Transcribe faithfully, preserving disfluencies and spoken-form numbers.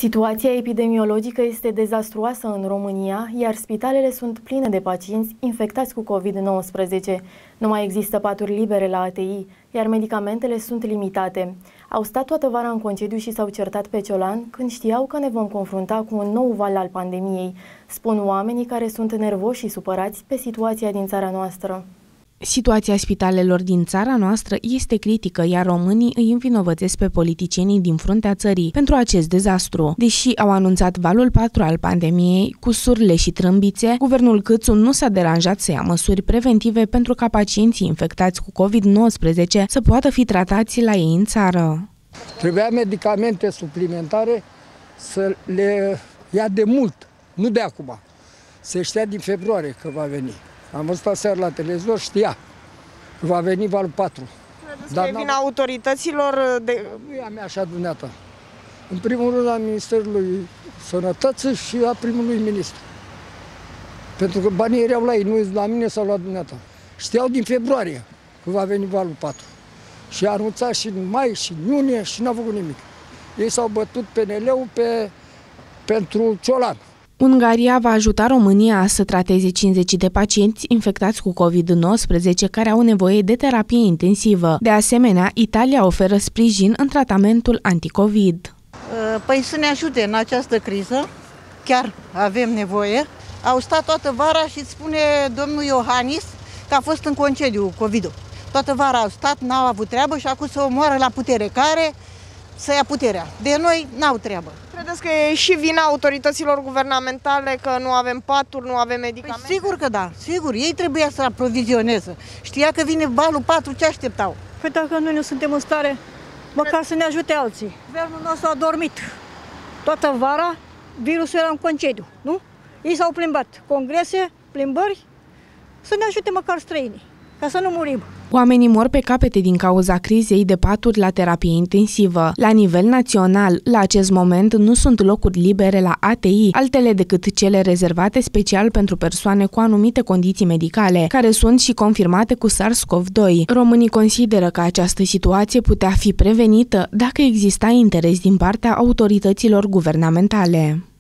Situația epidemiologică este dezastruoasă în România, iar spitalele sunt pline de pacienți infectați cu COVID nouăsprezece. Nu mai există paturi libere la A T I, iar medicamentele sunt limitate. Au stat toată vara în concediu și s-au certat pe ciolan când știau că ne vom confrunta cu un nou val al pandemiei, spun oamenii care sunt nervoși și supărați pe situația din țara noastră. Situația spitalelor din țara noastră este critică, iar românii îi învinovățesc pe politicienii din fruntea țării pentru acest dezastru. Deși au anunțat valul patru al pandemiei, cu surle și trâmbițe, guvernul Câțu nu s-a deranjat să ia măsuri preventive pentru ca pacienții infectați cu COVID nouăsprezece să poată fi tratați la ei în țară. Trebuia medicamente suplimentare să le ia de mult, nu de acum. Se știa din februarie că va veni. Am văzut aseară la televizor, știa că va veni valul patru. Credeți că e vina autorităților? De... Nu e a mea și a dumneata. În primul rând a Ministerului Sănătății și a primului ministru. Pentru că banii erau la ei, nu la mine sau la dumneata. Știau din februarie că va veni valul patru. Și a anunțat și în mai și în iunie și n-a făcut nimic. Ei s-au bătut P N L-ul pe, pentru ciolan. Ungaria va ajuta România să trateze cincizeci de pacienți infectați cu COVID nouăsprezece care au nevoie de terapie intensivă. De asemenea, Italia oferă sprijin în tratamentul anticovid. Păi să ne ajute în această criză, chiar avem nevoie. Au stat toată vara și spune domnul Iohannis că a fost în concediu COVID-ul. Toată vara au stat, n-au avut treabă și acum se omoară la putere. Care să ia puterea? De noi n-au treabă. Credeți că e și vina autorităților guvernamentale că nu avem paturi, nu avem medicamente? Păi sigur că da, sigur. Ei trebuia să aprovizioneze. Știa că vine valul patru, ce așteptau? Păi dacă noi nu suntem în stare, măcar să ne ajute alții. Guvernul nostru a dormit. Toată vara, virusul era în concediu, nu? Ei s-au plimbat. Congrese, plimbări, să ne ajute măcar străinii, ca să nu murim. Oamenii mor pe capete din cauza crizei de paturi la terapie intensivă. La nivel național, la acest moment nu sunt locuri libere la A T I, altele decât cele rezervate special pentru persoane cu anumite condiții medicale, care sunt și confirmate cu SARS-CoV doi. Românii consideră că această situație putea fi prevenită dacă exista interes din partea autorităților guvernamentale.